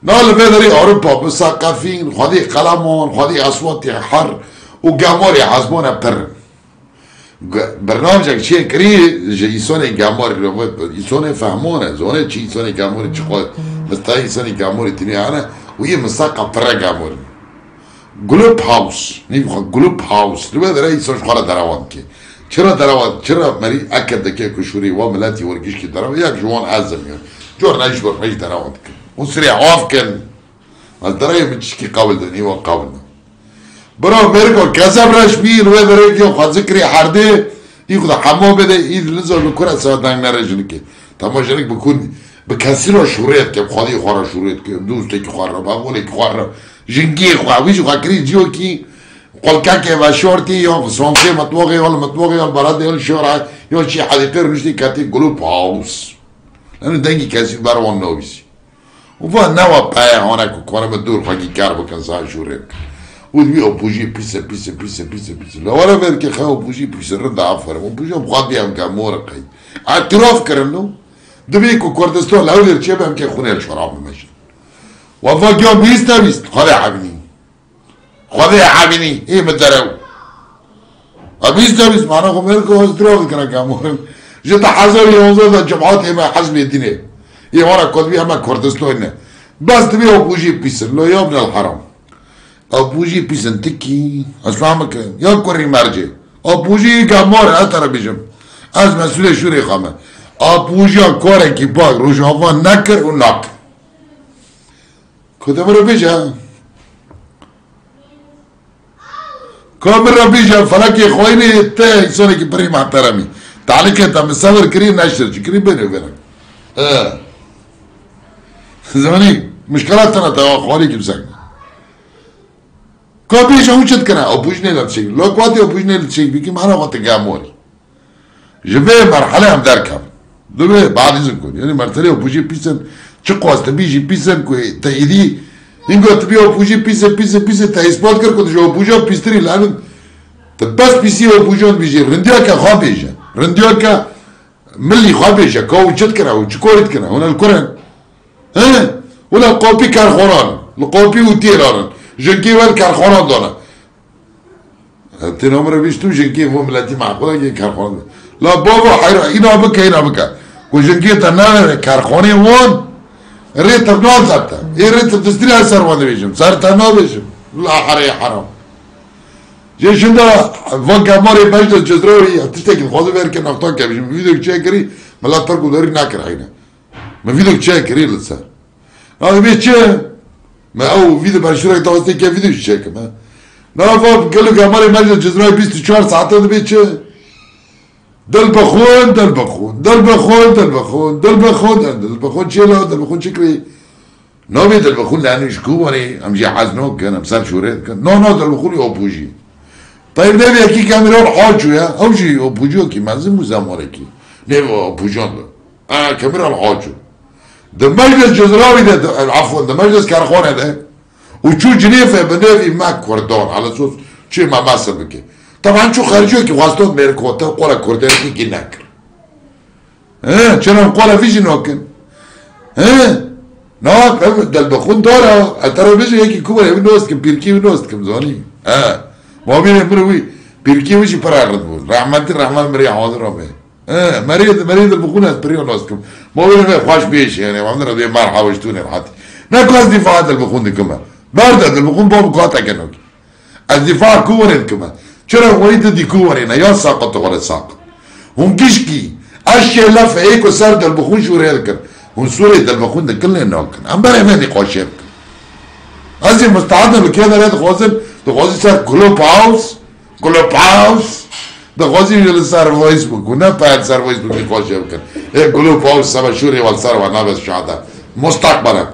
نال بدري أوروبا مثقفين خدي قلمون خدي أصوات حر وجمهور حزبون أبتر برنامجك شيء كري يسوني جمهور يسوني فهمونه زونه شيء يسوني جمهور شقول مستعي يسوني جمهور الدنيا أنا وهي مثقف برا جمهور جلوب هاوس نيجي جلوب هاوس لبعض رأي يسون شقارة دراوان كي چرا دراوان چرا مري أكد دكيا كشوري وملاتي ورقيش كي دراوان ياك جوان أعظم يعني جور نايش برمج دراوان كي وسريع وافكن الدراية متشكي قابل دني وقابلنا برا ميركو كذا برش بير وذا ريكيو خد ذكري حرده ياخذ حمام بده يد لزق بكره ساعتين نرجلك تمام جنك بكون بكسر شوريت كم خدي خورا شوريت كم دوستك خورا بقولك خورا جنكي خواويش خاكري جوكي قال كاكي وشورتي يوم صومتي مطبوغي ولا مطبوغي ولا برادي ولا شورع يوم شي حديقير نشتي كاتي جلوب هاوس لانه دنجي كاسي باروان نوبيسي وفا نوا بايا هناك كوانا مدور خاكي كاربو كان ساعة شوريك ودبي أبوجي بيسا لا ولا بالك خاو أبوجي بيسا رد عفر أبوجي بغادي أم كامورة قي اعتراف كرنو دبي كوردستان الأول رتشبه أم كخونة الشراب ماشي وفا جوا بيست خذي حبيني إيه مدرو بيست معنا خميركو اعتراف كنا كامورة جت حزر يوزا الجماعات ما حزب الدنيا إيه ورا كذبي أما كوردستان بس دبي أبوجي بيسا لا يا ابن الحرام أبوجي بيسنتكي أسلامك يا كوري مرجع أبوجي كمار أترى بيجم از مسؤول شوري خامه أبوجي كوري كي باق روجافا نكر ونك كده مرة بيجا كاميرا بيجا فلكي خويني تي سوني كي بريم احترامي تعالي كنت مصور كريم نشر كريم بيني وبينك زماني مشكلات أنا توا خوالي كي بسكن كابيش هوشت كنا أبوجني لتشيك لو كواتي أبوجني لتشيك بيكي معنا وقت جاموري جبه مرحلة هم دركم دوبه بعد إذن كون يعني مرتلي أبوجي بيسن شقواز تبيجي بيسن كوي تأيدي إنكو تبي أبوجي بيسن تأيسبات كر كنت جو أبوجا بيستري لأن تبس بيسي أبوجون بيجي رنديا كخوا بيجا رنديا ك ملي خوا بيجا كوا وشت كنا وشكورت كنا هنا القرآن ها ولا قوبي كارخوران القوبي وتيران جنكي والكارخانة دانا تنامر بيشتو جنكي هو ملاتي معقولة جن كارخانة لا بابا حيرا إنا بكا وجنكي تنامر كارخانة وان ريت بنال زبطة إيه ريت بتستري هالسر وانا بيجم صار تنام بيجم لا حري حرام جي شندا فانكا ماري مجد الجزراوي تشتكي خاضي بيركي نقطان كبيجم فيديو تشاكري ملا تركو داري ناكر حينا ما فيديو تشاكري لسا هذا بيتشا ما او فيديو برشورك توستي كيف فيديو تشيك ما نافا قال لك يا مالي مجلس الجزراوي 24 ساعة هذا بيتشا دلبخون شيلا دلبخون شكري نوبي دلبخون لانه يشكوبني ام جي حزنوك كان امسال شوريت كان نو دلبخون اوبوجي طيب نبي اكي كاميرا الحاجو يا او جي اوبوجو كي مازم مزاموركي نبي اوبوجون كاميرا الحاجو ده مجلس جزراوي ده عفوا ده مجلس كارخانه ده وشو جنيفه بنيفي ماك كوردون على اساس شيء ما باسبك طبعا شو خرجوك واسطون ميركوتا قولا كوردون كي ناكر شنو قولا فيش نوكن ناك ده البخون دارا ترى بيجي هيك كوبا نوست كم بيركي نوست كم زوني ما بين مروي بيركي وشي برارد رحمة الرحمن مريا حاضر ربي مريض البخون بريو نوست كم ما بين خواش بيش يعني ما عندنا دي مار حاوشتوني راحتي ناكل دفاع البخون دي كمان برد البخون بابو قاطع كنوك الدفاع كورن كمان شرا وليد دي كورن يا ساقط ولا ساقط هم كشكي اشياء لف هيك وصار البخون شو ريالك وسوري البخون ده كله نوكن ام بره ما نقاشك هذه مستعده بكده لا تخوزن صار جلوب هاوس ده غازي اللي صار فيسبوك ونبع صار فيسبوك نقاشك ايه جلوب هاوس سبع شهور ولا صار وانا بس شهاده مستقبلا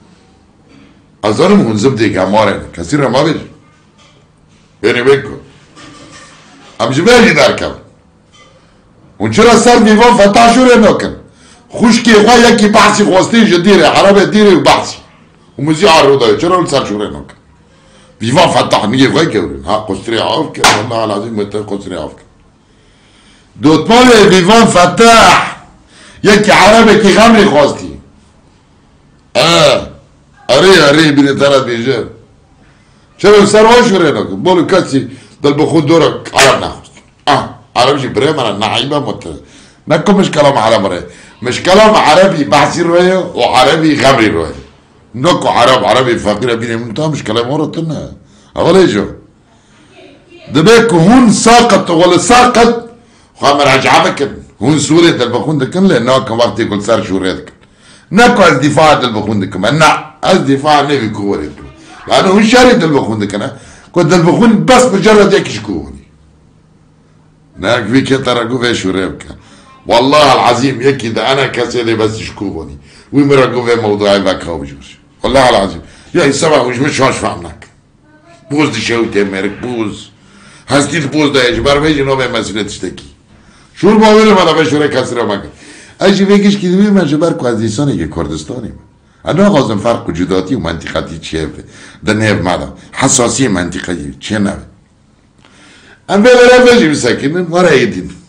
اظن زبدي كامارن كثير ما بيجي بيني بينكم ام جبالي داركم ونشرا صار فيفان 14 شهور نوكن خوشكي خويا كي بحثي خوستي جديري حرابه ديري وبحثي ومذيع الرضا شنو صار شهور نوكن فيفان فتح نيجي خويا كورن ها قصري عافك والله العظيم متى قصري عافك دوت مال فيفان فتح يكي حرابه كي غمري خوستي اره بینه طرف بیجه چرا سرواش وره نکن بولو کسی دل بخون دورا عرب نخوست عربشي بري من نعيبه نكو مش كلام عربي مش كلام عربي بحثي رويه وعربي غبري رويه نكو عربي فقير بيني منتها مش كلام ورطنا اول جو دبيك هون ساقط ولا ساقط خامر عجعبك هون سوريا البخون دكن لانه كان وقت يقول صار شوريا دكن نكو الدفاع البخون دكن انا الدفاع نبي كوريتو لانه هون شارد البخون دكن كنت البخون بس مجرد يكشكوني ناك في كتر قوفي شوريبك والله العظيم يكي ده انا كسيدي بس يشكوني ويمرا قوفي موضوعي باك خوجوش والله العظيم يا يسمع مش فهمناك بوز دي شو تمرك بوز هستيت بوز ده اجبار بيجي نوبه مسئله تشتكي شو الموضوع ما ده شوري كسره مك اجي بيجيش كده بيما جبر كوازيسوني که کردستانی انا غازم فرق وجوداتي ومنطقتي چه ده نيف ماذا حساسيه منطقيه چه نه ام بلا بيجي مساكن ورا يدين